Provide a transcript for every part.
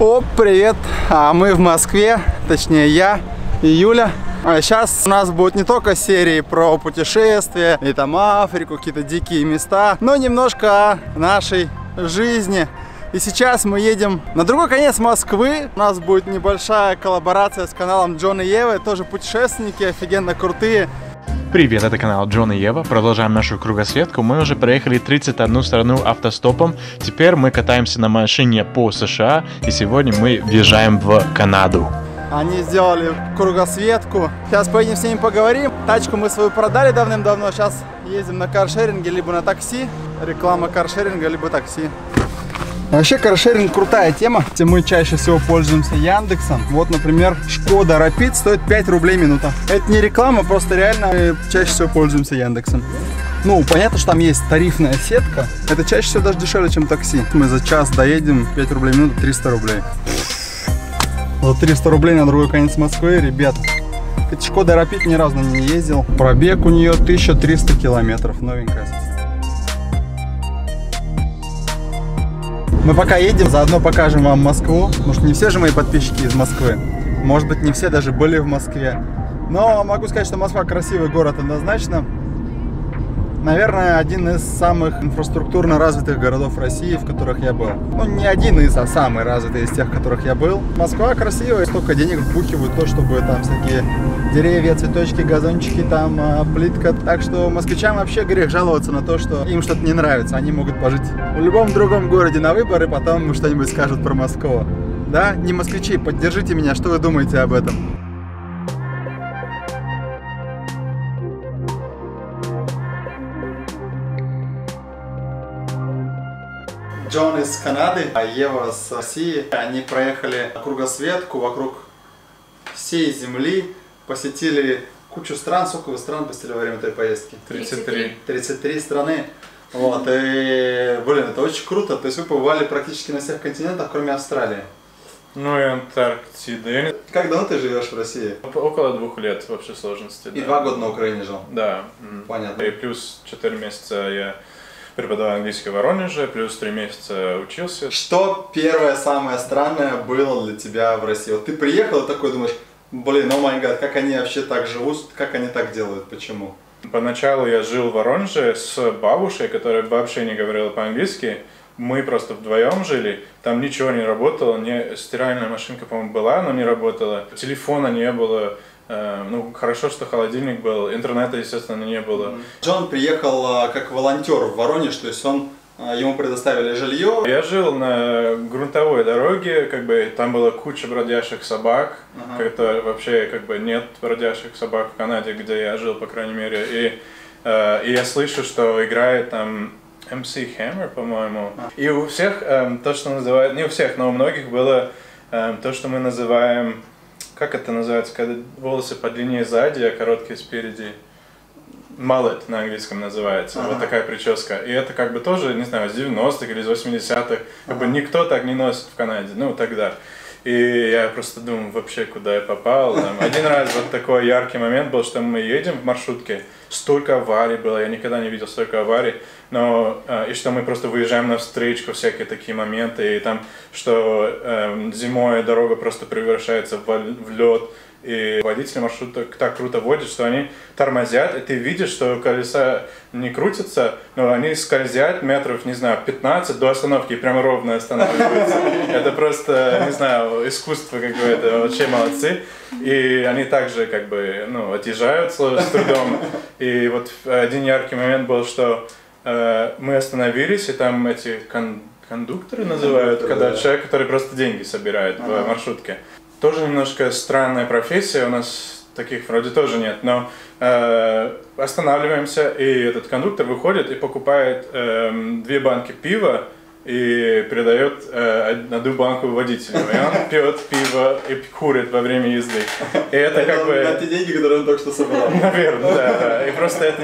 Оп, привет! Мы в Москве, точнее я и Юля. Сейчас у нас будет не только серии про путешествия, и там Африку, какие-то дикие места, но немножко о нашей жизни. И сейчас мы едем на другой конец Москвы. У нас будет небольшая коллаборация с каналом Джон и Ева. Тоже путешественники, офигенно крутые. Привет, это канал Джон и Ева. Продолжаем нашу кругосветку. Мы уже проехали 31 страну автостопом. Теперь мы катаемся на машине по США. И сегодня мы въезжаем в Канаду. Они сделали кругосветку. Сейчас поедем с ними поговорим. Тачку мы свою продали давным-давно. Сейчас ездим на каршеринге, либо на такси. Реклама каршеринга, либо такси. Вообще каршеринг крутая тема, где мы чаще всего пользуемся Яндексом. Вот, например, Шкода Rapid стоит 5 рублей минута. Это не реклама, просто реально мы чаще всего пользуемся Яндексом. Ну, понятно, что там есть тарифная сетка. Это чаще всего даже дешевле, чем такси. Мы за час доедем, 5 рублей минута, 300 рублей. За 300 рублей на другой конец Москвы, ребят. Эта Шкода Rapid ни разу не ездил. Пробег у нее 1300 километров, новенькая. Мы пока едем, заодно покажем вам Москву. Потому что не все же мои подписчики из Москвы. Может быть, не все даже были в Москве. Но могу сказать, что Москва красивый город однозначно. Наверное, один из самых инфраструктурно развитых городов России, в которых я был. Ну, не один из, а самый развитый из тех, в которых я был. Москва красивая, столько денег вбухивают, то, чтобы там всякие деревья, цветочки, газончики, там плитка. Так что москвичам вообще грех жаловаться на то, что им что-то не нравится. Они могут пожить в любом другом городе на выборы, потом что-нибудь скажут про Москву. Да, не москвичи, поддержите меня, что вы думаете об этом? Джон из Канады, а Ева с России. Они проехали кругосветку вокруг всей земли, посетили кучу стран. Сколько вы стран посетили во время этой поездки? 33. 33 страны. Вот, и, блин, это очень круто. То есть вы побывали практически на всех континентах, кроме Австралии. Ну и Антарктида. Как давно ты живешь в России? Около 2 лет в общей сложности. И 2 года на Украине жил? Да. Понятно. И плюс 4 месяца я преподавал английский в Воронеже, плюс 3 месяца учился. Что первое, самое странное было для тебя в России? Вот ты приехал и такой думаешь, блин, о май гад, как они вообще так живут, как они так делают, почему? Поначалу я жил в Воронеже с бабушкой, которая вообще не говорила по-английски. Мы просто вдвоем жили, там ничего не работало, стиральная машинка, по-моему, была, но не работала. Телефона не было. Ну, хорошо, что холодильник был, интернета, естественно, не было. Джон приехал как волонтер в Воронеж, то есть ему предоставили жилье. Я жил на грунтовой дороге, как бы там была куча бродящих собак. Это вообще как бы нет бродящих собак в Канаде, где я жил, по крайней мере. И я слышу, что играет там MC Hammer, по-моему. И у всех то, что называют, не у всех, но у многих было то, что мы называем... Как это называется, когда волосы подлиннее сзади, а короткие спереди? Mullet на английском называется. Вот такая прическа. И это как бы тоже, не знаю, с 90-х или с 80-х. Как бы никто так не носит в Канаде, ну тогда. И я просто думаю, вообще, куда я попал. Там, один раз вот такой яркий момент был, что мы едем в маршрутке. Столько аварий было, я никогда не видел столько аварий. Но, и что мы просто выезжаем на встречку, всякие такие моменты. И там, что зимой дорога просто превращается в лед. И водители маршрута так круто водят, что они тормозят, и ты видишь, что колеса не крутятся, но они скользят метров, не знаю, 15 до остановки и прямо ровно останавливаются. Это просто, не знаю, искусство какое-то, вообще молодцы. И они также как бы, ну, отъезжают с трудом. И вот один яркий момент был, что мы остановились, и там эти кондукторы называют, когда человек, который просто деньги собирает в маршрутке. Тоже немножко странная профессия, у нас таких вроде тоже нет, но останавливаемся, и этот кондуктор выходит и покупает 2 банки пива и передает 1 банку водителю. И он пьет пиво и курит во время езды. И это как бы... На те деньги, которые он только что собрал. Наверное, да. И просто это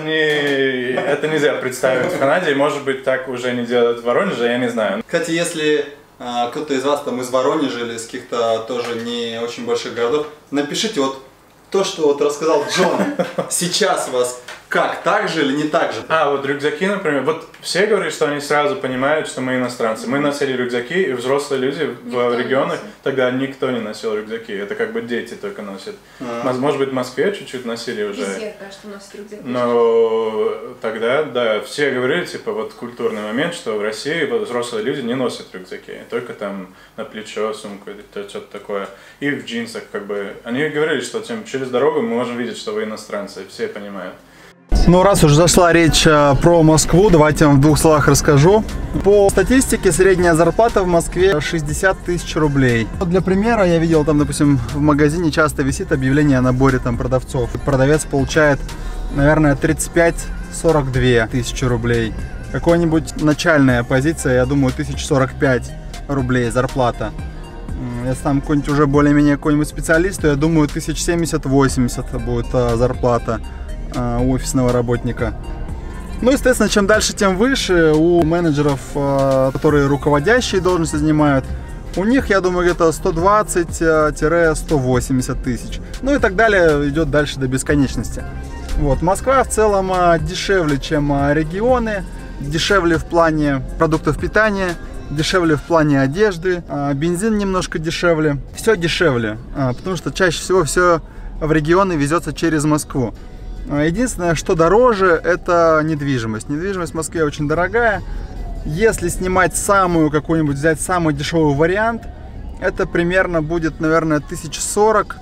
нельзя представить в Канаде, и может быть так уже не делают в Воронеже, я не знаю. Кстати, если кто-то из вас там из Воронежа или из каких-то тоже не очень больших городов, напишите вот то, что вот рассказал Джон, сейчас вас Как, так же или не так же? А, вот рюкзаки, например, вот все говорят, что они сразу понимают, что мы иностранцы. Мы носили рюкзаки, и взрослые люди в регионах, тогда никто не носил рюкзаки. Это как бы дети только носят. Может быть, в Москве чуть-чуть носили уже. Везде, кажется, носят рюкзаки. Но тогда, да, все говорили, типа, вот культурный момент, что в России взрослые люди не носят рюкзаки. Только там на плечо, сумку или что-то такое. И в джинсах, как бы. Они говорили, что через дорогу мы можем видеть, что вы иностранцы. Все понимают. Ну, раз уже зашла речь про Москву, давайте я вам в 2 словах расскажу. По статистике, средняя зарплата в Москве 60 тысяч рублей. Для примера, я видел там, допустим, в магазине часто висит объявление о наборе там продавцов. Продавец получает, наверное, 35-42 тысячи рублей. Какая-нибудь начальная позиция, я думаю, 1045 рублей зарплата. Если там какой-нибудь уже более-менее какой-нибудь специалист, то я думаю, 1070-80 будет зарплата у офисного работника. Ну, естественно, чем дальше, тем выше. У менеджеров, которые руководящие должности занимают, у них, я думаю, где-то 120-180 тысяч. Ну и так далее, идет дальше до бесконечности. Вот. Москва в целом дешевле, чем регионы. Дешевле в плане продуктов питания, дешевле в плане одежды, бензин немножко дешевле. Все дешевле, потому что чаще всего все в регионы везется через Москву. Единственное, что дороже, это недвижимость. Недвижимость в Москве очень дорогая. Если снимать самую какую-нибудь, взять самый дешевый вариант, это примерно будет, наверное, 1040.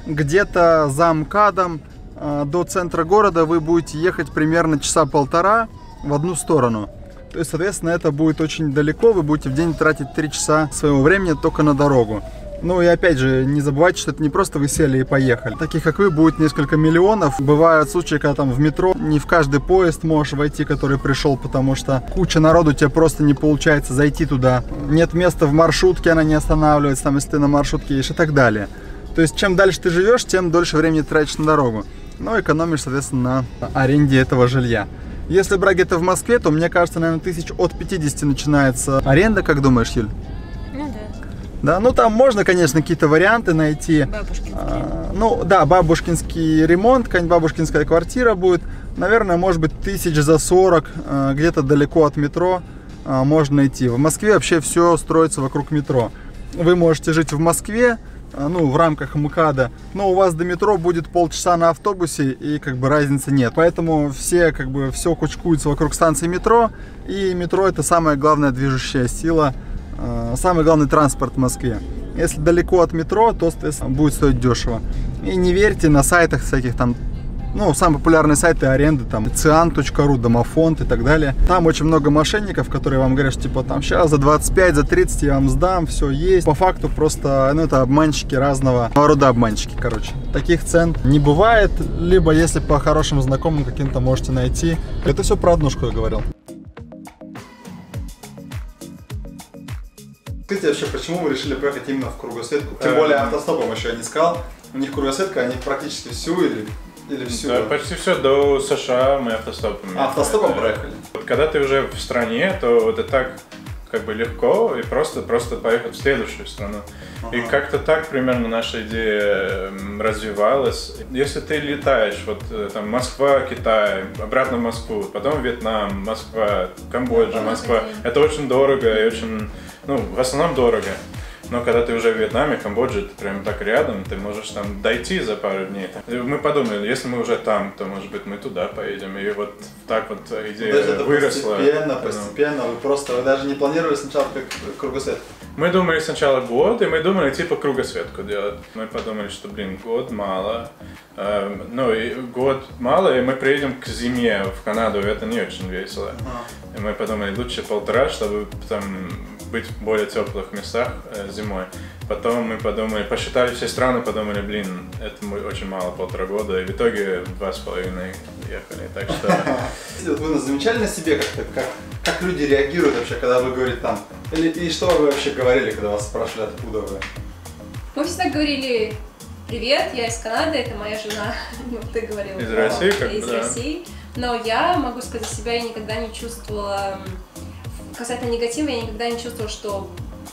Где-то за МКАДом до центра города вы будете ехать примерно часа полтора в одну сторону. То есть, соответственно, это будет очень далеко. Вы будете в день тратить 3 часа своего времени только на дорогу. Ну и опять же, не забывайте, что это не просто вы сели и поехали. Таких, как вы, будет несколько миллионов. Бывают случаи, когда там в метро не в каждый поезд можешь войти, который пришел, потому что куча народу, тебе просто не получается зайти туда. Нет места в маршрутке, она не останавливается, там, если ты на маршрутке едешь и так далее. То есть, чем дальше ты живешь, тем дольше времени тратишь на дорогу. Но экономишь, соответственно, на аренде этого жилья. Если брать где-то в Москве, то, мне кажется, наверное, 1050 начинается аренда, как думаешь, Юль? Ну да. Да, ну там можно, конечно, какие-то варианты найти. Бабушкинский. Ну да, бабушкинский ремонт, какая-нибудь бабушкинская квартира будет. Наверное, может быть, 1040, где-то далеко от метро можно найти. В Москве вообще все строится вокруг метро. Вы можете жить в Москве, ну, в рамках МКАДа, но у вас до метро будет полчаса на автобусе, и как бы разницы нет. Поэтому все как бы все кучкуется вокруг станции метро, и метро — это самая главная движущая сила, самый главный транспорт в Москве. Если далеко от метро, то, соответственно, будет стоить дешево. И не верьте на сайтах всяких там, ну, самые популярные сайты аренды, там, cian.ru, Домофонд и так далее. Там очень много мошенников, которые вам говорят, что, типа, там, сейчас за 25, за 30 я вам сдам, все есть. По факту просто, ну, это обманщики разного рода обманщики, короче. Таких цен не бывает, либо, если по хорошим знакомым каким-то можете найти. Это все про однушку я говорил. Скажите, вообще, почему вы решили поехать именно в кругосветку? Тем более автостопом еще я не сказал. У них кругосветка, они практически всю или всю? Да, почти все до США мы автостопом. Автостопом проехали? Вот когда ты уже в стране, то это так как бы легко и просто поехать в следующую страну. И как-то так примерно наша идея развивалась. Если ты летаешь, вот там Москва, Китай, обратно в Москву, потом Вьетнам, Москва, Камбоджа, Москва, это очень дорого и очень, ну, в основном дорого. Но когда ты уже в Вьетнаме, Камбодже, ты прям так рядом, ты можешь там дойти за пару дней. И мы подумали, если мы уже там, то, может быть, мы туда поедем. И вот так вот идея выросла. Постепенно, вы даже не планировали сначала как кругосветку? Мы думали сначала год, и мы думали типа кругосветку делать. Мы подумали, что, блин, год мало. Ну, и год мало, и мы приедем к зиме в Канаду, это не очень весело. И мы подумали, лучше 1,5, чтобы там быть в более теплых местах зимой. Потом мы подумали, посчитали все страны, подумали, блин, это очень мало, 1,5 года, и в итоге 2,5 ехали, так что... Вы замечали на себе как люди реагируют вообще, когда вы говорите там, и что вы вообще говорили, когда вас спрашивали, откуда вы? Мы всегда говорили: привет, я из Канады, это моя жена. Ты говорил. Из России, как бы, из России. Но я могу сказать за себя, я никогда не чувствовала, касательно негатива, я никогда не чувствовала, что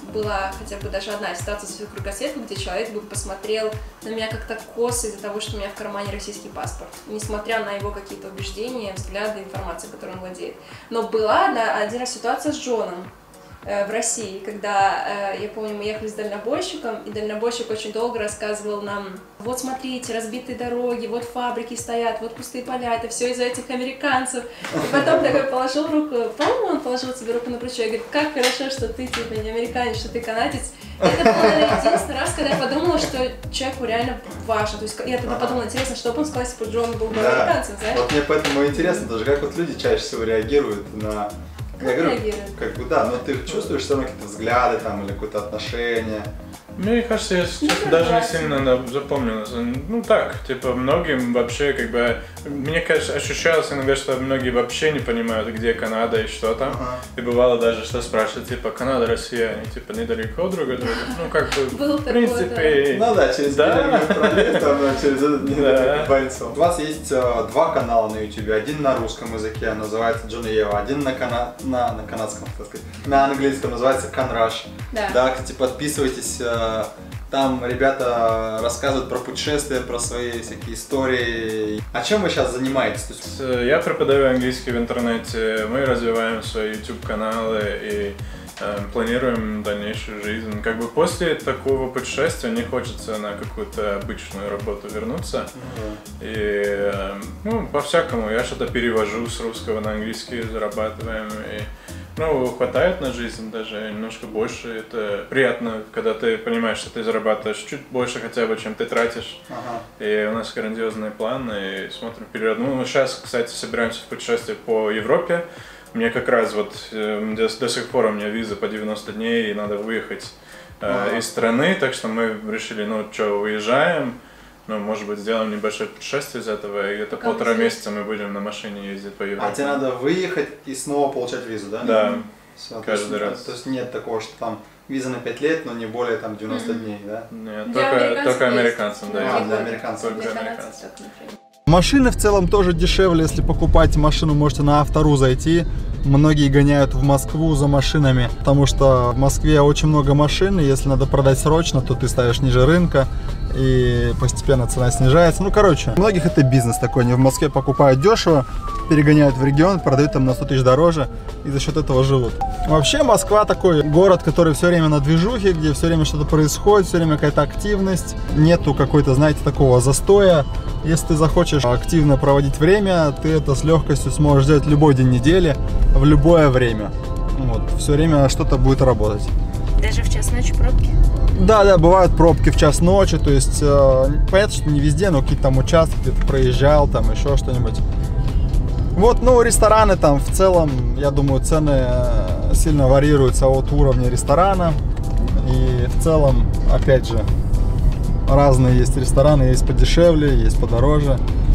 была хотя бы даже одна ситуация с кругосветку, где человек бы посмотрел на меня как-то косо из-за того, что у меня в кармане российский паспорт, несмотря на его какие-то убеждения, взгляды, информацию, которой он владеет. Но была один раз ситуация с Джоном в России, когда, я помню, мы ехали с дальнобойщиком, и дальнобойщик очень долго рассказывал нам: вот смотрите, разбитые дороги, вот фабрики стоят, вот пустые поля, это все из-за этих американцев. И потом такой положил руку, по-моему, он положил себе руку на плечо и говорит: как хорошо, что ты типа не американец, что ты канадец. И это был, наверное, единственный раз, когда я подумала, что человеку реально важно. То есть я тогда подумала, интересно, что бы он сказал, если бы Джон был бы американцем, знаешь? Вот мне поэтому интересно даже, как вот люди чаще всего реагируют на... Я говорю, как бы да, но ты чувствуешь все равно какие-то взгляды там или какое-то отношение. Мне кажется, я даже не сильно запомнил. Ну так, типа многим вообще как бы... Мне, конечно, ощущалось иногда, что многие вообще не понимают, где Канада и что там. И бывало даже, что спрашивают, типа, Канада, Россия, они типа недалеко друг от друга. Ну как бы, в принципе... Ну да, через больницу. У вас есть два канала на YouTube. Один на русском языке, называется Джон и Ева. Один на канадском, так сказать. На английском называется Канраш. Да, кстати, подписывайтесь. Там ребята рассказывают про путешествия, про свои всякие истории. А чем вы сейчас занимаетесь? Я преподаю английский в интернете, мы развиваем свои YouTube-каналы и планируем дальнейшую жизнь. Как бы после такого путешествия не хочется на какую-то обычную работу вернуться. И ну, по-всякому, я что-то перевожу с русского на английский, зарабатываем. И, ну, хватает на жизнь, даже немножко больше. Это приятно, когда ты понимаешь, что ты зарабатываешь чуть больше хотя бы, чем ты тратишь. И у нас грандиозные планы, и смотрим вперед. Ну, сейчас, кстати, собираемся в путешествие по Европе. Мне как раз вот до сих пор у меня виза по 90 дней, и надо выехать из страны, так что мы решили, ну что, уезжаем, ну, может быть, сделаем небольшое путешествие из этого, и где-то полтора месяца мы будем на машине ездить по Европе. А тебе надо выехать и снова получать визу, да? Да, все, каждый раз. То есть нет такого, что там виза на 5 лет, но не более там 90 дней, да? Нет, только американцам, да. Для американцев. Только американцам. Машины в целом тоже дешевле, если покупаете машину, можете на Автору зайти. Многие гоняют в Москву за машинами, потому что в Москве очень много машин, и если надо продать срочно, то ты ставишь ниже рынка, и постепенно цена снижается. Ну, короче, у многих это бизнес такой, они в Москве покупают дешево, перегоняют в регион, продают там на 100 тысяч дороже, и за счет этого живут. Вообще, Москва такой город, который все время на движухе, где все время что-то происходит, все время какая-то активность, нету какой-то, знаете, такого застоя. Если ты захочешь активно проводить время, ты это с легкостью сможешь сделать любой день недели, в любое время. Вот, все время что-то будет работать. Даже в час ночи пробки? Да, бывают пробки в час ночи, то есть понятно, что не везде, но какие-то там участки, где ты проезжал, там еще что-нибудь. Вот, ну, рестораны там в целом, я думаю, цены сильно варьируются от уровня ресторана. И в целом, опять же, разные есть рестораны, есть подешевле, есть подороже.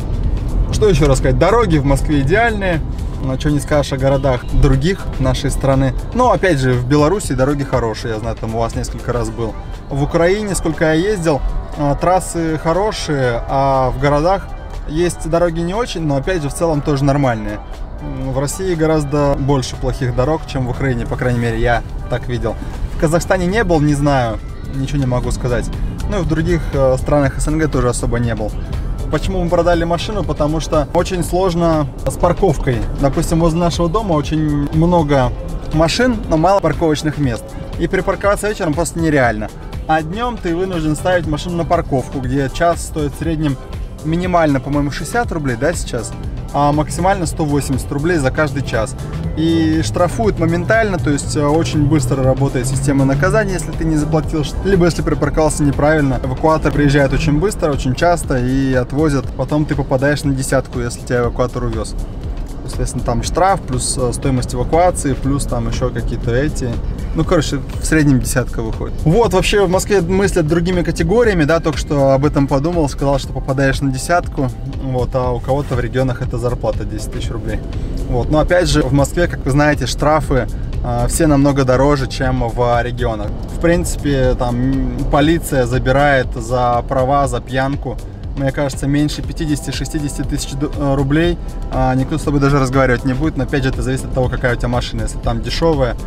Что еще рассказать? Дороги в Москве идеальные. Что не скажешь о городах других нашей страны. Но опять же, в Беларуси дороги хорошие. Я знаю, там у вас несколько раз был. В Украине, сколько я ездил, трассы хорошие, а в городах есть дороги не очень, но опять же в целом тоже нормальные. В России гораздо больше плохих дорог, чем в Украине, по крайней мере, я так видел. В Казахстане не был, не знаю, ничего не могу сказать. Ну и в других странах СНГ тоже особо не был. Почему мы продали машину? Потому что очень сложно с парковкой. Допустим, возле нашего дома очень много машин, но мало парковочных мест. И припарковаться вечером просто нереально. А днем ты вынужден ставить машину на парковку, где час стоит в среднем минимально, по-моему, 60 рублей, да, сейчас? А максимально 180 рублей за каждый час. И штрафуют моментально, то есть очень быстро работает система наказания, если ты не заплатил, либо если припарковался неправильно. Эвакуатор приезжает очень быстро, очень часто и отвозят. Потом ты попадаешь на десятку, если тебя эвакуатор увез. Соответственно, там штраф, плюс стоимость эвакуации, плюс там еще какие-то эти. Ну, короче, в среднем десятка выходит. Вот, вообще в Москве мыслят другими категориями, да, только что об этом подумал, сказал, что попадаешь на десятку, вот, а у кого-то в регионах это зарплата 10 тысяч рублей. Вот, но опять же, в Москве, как вы знаете, штрафы все намного дороже, чем в регионах. В принципе, там полиция забирает за права, за пьянку, мне кажется, меньше 50-60 тысяч рублей. Никто с тобой даже разговаривать не будет, но опять же, это зависит от того, какая у тебя машина. Если там дешевая,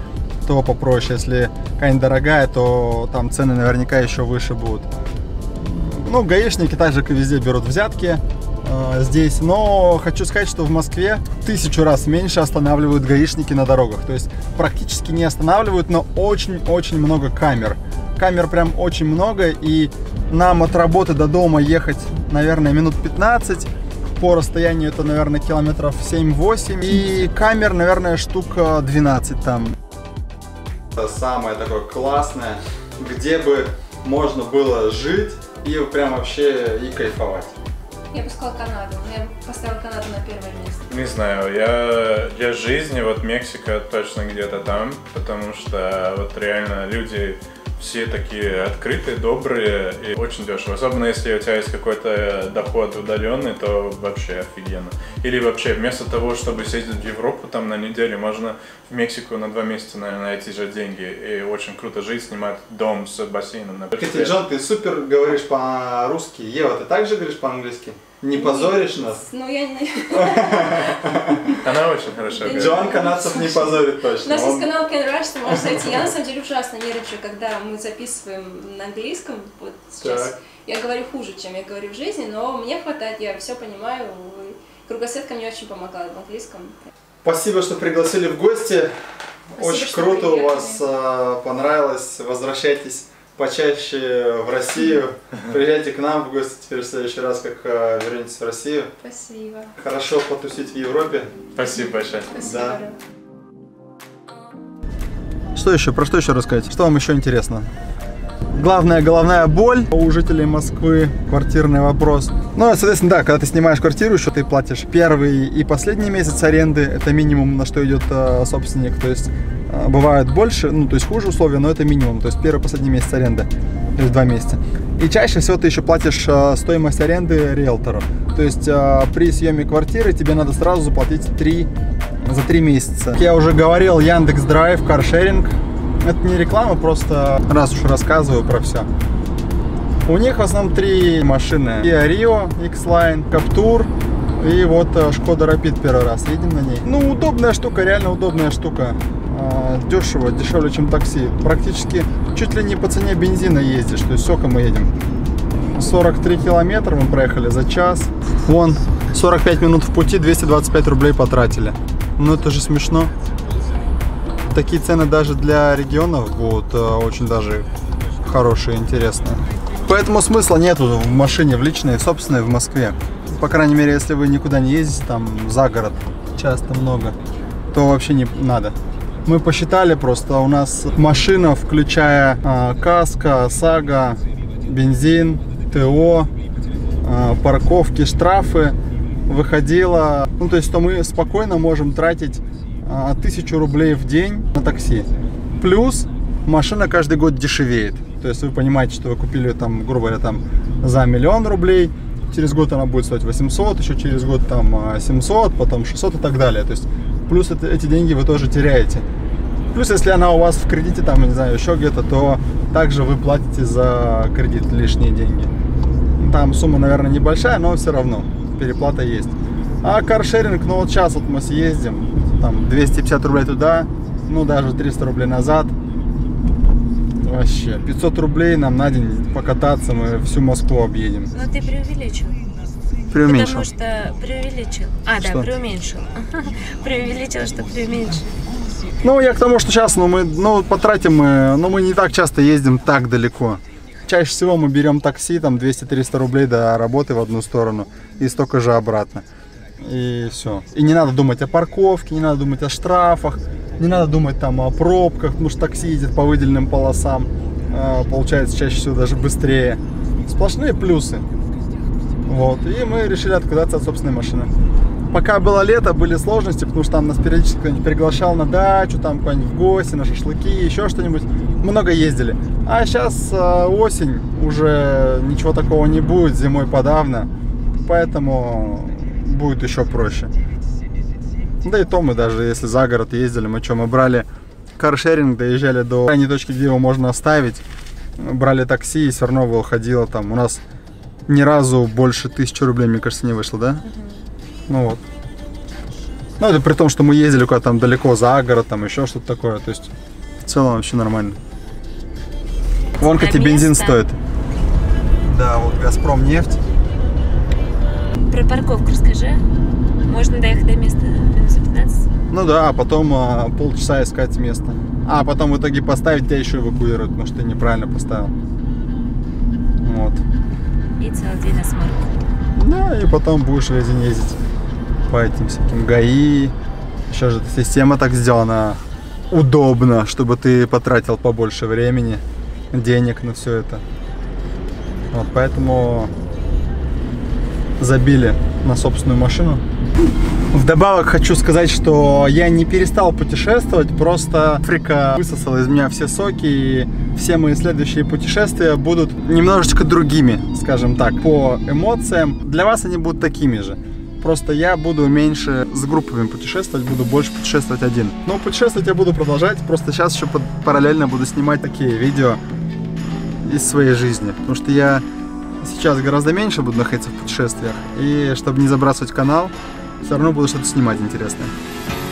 то попроще. Если какая-нибудь дорогая, то там цены наверняка еще выше будут. Ну, гаишники так же, как и везде, берут взятки здесь. Но хочу сказать, что в Москве 1000 раз меньше останавливают гаишники на дорогах. То есть практически не останавливают, но очень-очень много камер. Камер прям очень много, и нам от работы до дома ехать, наверное, минут 15. По расстоянию это, наверное, километров 7-8. И камер, наверное, штук 12 там. Это самое такое классное, где бы можно было жить и прям вообще и кайфовать. Я бы сказала Канаду. Я поставила Канаду на первое место. Не знаю, я для жизни, вот Мексика точно где-то там, потому что вот реально люди все такие открытые, добрые и очень дешево. Особенно если у тебя есть какой-то доход удаленный, то вообще офигенно. Или вообще вместо того, чтобы съездить в Европу там на неделю, можно в Мексику на 2 месяца, наверное, на эти же деньги. И очень круто жить, снимать дом с бассейном. Кстати, Джон, ты супер говоришь по-русски. Ева, ты также говоришь по-английски? Не позоришь нас? Ну, я не... Она очень хорошо говорит. Джон канадцев не позорит точно. У нас есть канал Ken Rush, ты можешь зайти. Я на самом деле ужасно нервничаю, когда мы записываем на английском. Вот сейчас Так. я говорю хуже, чем я говорю в жизни, но мне хватает, я все понимаю. Кругосветка мне очень помогает в английском. Спасибо, что пригласили в гости. Спасибо, Очень что круто у приехали. вас понравилось. Возвращайтесь почаще в Россию. Приезжайте к нам в гости теперь в следующий раз, как вернетесь в Россию. Спасибо. Хорошо потусить в Европе. Спасибо большое. Спасибо. Да. Что еще? Про что еще рассказать? Что вам еще интересно? Главная головная боль у жителей Москвы, квартирный вопрос. Ну, соответственно, да, когда ты снимаешь квартиру, еще ты платишь первый и последний месяц аренды. Это минимум, на что идет собственник. То есть бывают больше, ну, то есть хуже условия, но это минимум. То есть первый и последний месяц аренды, то есть 2 месяца. И чаще всего ты еще платишь стоимость аренды риэлтору. То есть при съеме квартиры тебе надо сразу заплатить за 3 месяца. Как я уже говорил, Яндекс.Драйв, каршеринг. Это не реклама, просто раз уж рассказываю про все. У них в основном 3 машины. Kia Rio, X-Line, Captur и вот Skoda Rapid первый раз едем на ней. Ну, удобная штука, реально удобная штука. Дешево, дешевле, чем такси. Практически чуть ли не по цене бензина ездишь. То есть сколько мы едем? 43 километра мы проехали за час. Вон, 45 минут в пути, 225 рублей потратили. Ну, это же смешно. Такие цены даже для регионов будут очень даже хорошие, интересные. Поэтому смысла нету в машине, в личной, собственной в Москве. По крайней мере, если вы никуда не ездите, там за город часто много, то вообще не надо. Мы посчитали просто, у нас машина, включая каска, ОСАГО, бензин, ТО, парковки, штрафы, выходила, ну то есть, что мы спокойно можем тратить 1000 рублей в день на такси. Плюс машина каждый год дешевеет. То есть вы понимаете, что вы купили там, грубо говоря, там за 1 000 000 рублей. Через год она будет стоить 800, еще через год там 700, потом 600 и так далее. То есть плюс эти деньги вы тоже теряете. Плюс если она у вас в кредите, там, не знаю, еще где-то, то также вы платите за кредит лишние деньги. Там сумма, наверное, небольшая, но все равно переплата есть. А каршеринг, ну вот сейчас вот мы съездим, там 250 рублей туда, ну даже 300 рублей назад. Вообще, 500 рублей нам на день покататься, мы всю Москву объедем. Но ты преувеличил. Преуменьшил. Потому что преувеличил. Что? Да, преуменьшил. Преувеличил, что преуменьшил. Ну, я к тому, что сейчас, мы потратим, мы не так часто ездим так далеко. Чаще всего мы берем такси, там 200-300 рублей до работы в одну сторону и столько же обратно. И все. И не надо думать о парковке, не надо думать о штрафах, не надо думать там о пробках, потому что такси едет по выделенным полосам, получается чаще всего даже быстрее. Сплошные плюсы. Вот. И мы решили отказаться от собственной машины. Пока было лето, были сложности, потому что там нас периодически кто-нибудь приглашал на дачу, там куда-нибудь в гости, на шашлыки, еще что-нибудь. Много ездили. А сейчас осень, уже ничего такого не будет, зимой подавно. Поэтому будет еще проще. Да и то мы даже, если за город ездили, мы брали каршеринг, доезжали до крайней точки, где его можно оставить, брали такси, и все равно выходило там. У нас ни разу больше 1000 рублей, мне кажется, не вышло, да? Ну вот. Ну это при том, что мы ездили куда-то там далеко за город, там еще что-то такое. То есть В целом вообще нормально. Вон какие А бензин место? стоит. Да, вот Газпром нефть. Про парковку расскажи. Можно доехать до места минут за 15? Ну да, а потом полчаса искать место. А потом в итоге поставить тебя еще эвакуируют, потому что ты неправильно поставил. Вот. И целый день на смарку. Да, и потом будешь весь день ездить по этим всяким ГАИ. Еще же эта система так сделана удобно, чтобы ты потратил побольше времени, денег на все это. Вот, поэтому забили на собственную машину. Вдобавок хочу сказать, что я не перестал путешествовать, просто Африка высосала из меня все соки, и все мои следующие путешествия будут немножечко другими, скажем так, по эмоциям. Для вас они будут такими же. Просто я буду меньше с группами путешествовать, буду больше путешествовать один. Но путешествовать я буду продолжать, просто сейчас еще параллельно буду снимать такие видео из своей жизни. Потому что я сейчас гораздо меньше буду находиться в путешествиях. И чтобы не забрасывать канал, все равно буду что-то снимать интересное.